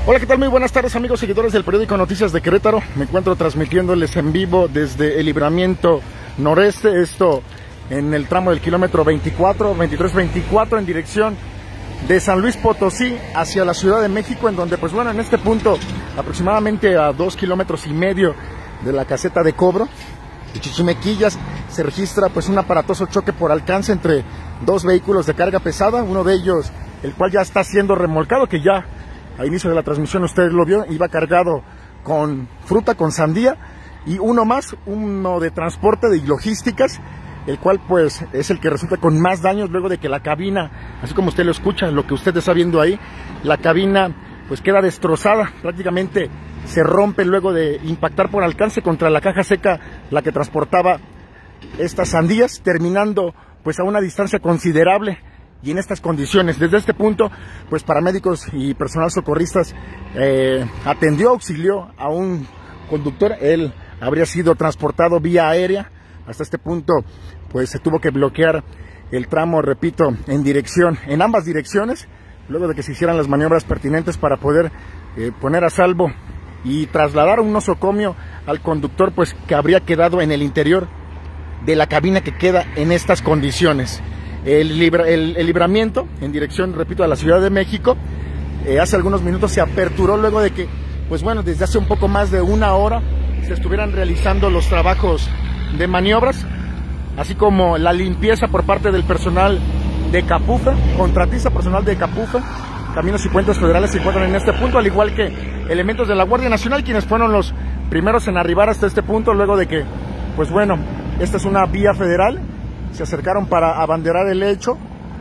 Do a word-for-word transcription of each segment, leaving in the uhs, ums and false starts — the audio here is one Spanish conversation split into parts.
Hola, ¿qué tal? Muy buenas tardes, amigos seguidores del periódico Noticias de Querétaro. Me encuentro transmitiéndoles en vivo desde el libramiento noreste, esto en el tramo del kilómetro veinticuatro, veintitrés veinticuatro, en dirección de San Luis Potosí hacia la Ciudad de México, en donde, pues bueno, en este punto, aproximadamente a dos kilómetros y medio de la caseta de cobro de Chichimequillas, se registra pues un aparatoso choque por alcance entre dos vehículos de carga pesada, uno de ellos, el cual ya está siendo remolcado, que ya a inicio de la transmisión usted lo vio, iba cargado con fruta, con sandía, y uno más, uno de transporte y logísticas, el cual pues es el que resulta con más daños luego de que la cabina, así como usted lo escucha, lo que usted está viendo ahí, la cabina pues queda destrozada, prácticamente se rompe luego de impactar por alcance contra la caja seca, la que transportaba estas sandías, terminando pues a una distancia considerable. Y en estas condiciones, desde este punto, pues paramédicos y personal socorristas eh, atendió, auxilió a un conductor. Él habría sido transportado vía aérea. Hasta este punto, pues se tuvo que bloquear el tramo, repito, en dirección, en ambas direcciones, luego de que se hicieran las maniobras pertinentes para poder eh, poner a salvo y trasladar un nosocomio al conductor, pues que habría quedado en el interior de la cabina que queda en estas condiciones. El, libra, el, el libramiento en dirección, repito, a la Ciudad de México, eh, hace algunos minutos se aperturó luego de que, pues bueno, desde hace un poco más de una hora se estuvieran realizando los trabajos de maniobras, así como la limpieza por parte del personal de Capufa, contratista personal de Capufa. Caminos y Puentes Federales se encuentran en este punto, al igual que elementos de la Guardia Nacional, quienes fueron los primeros en arribar hasta este punto, luego de que, pues bueno, esta es una vía federal. Se acercaron para abanderar el hecho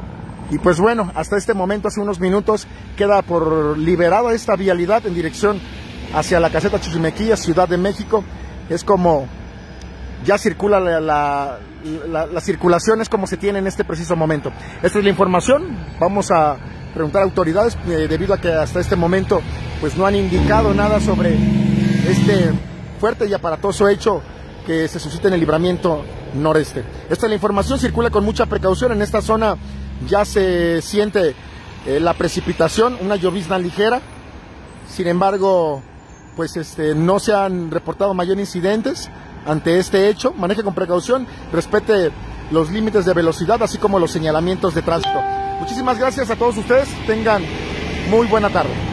y pues bueno, hasta este momento, hace unos minutos, queda por liberada esta vialidad en dirección hacia la caseta Chichimequillas, Ciudad de México. Es como ya circula la, la, la, la circulación, es como se tiene en este preciso momento. Esta es la información. Vamos a preguntar a autoridades eh, debido a que hasta este momento pues no han indicado nada sobre este fuerte y aparatoso hecho que se suscita en el libramiento noreste. Esta es la información, circula con mucha precaución. En esta zona ya se siente eh, la precipitación, una llovizna ligera. Sin embargo, pues este, no se han reportado mayores incidentes ante este hecho. Maneje con precaución, respete los límites de velocidad, así como los señalamientos de tránsito. Muchísimas gracias a todos ustedes, tengan muy buena tarde.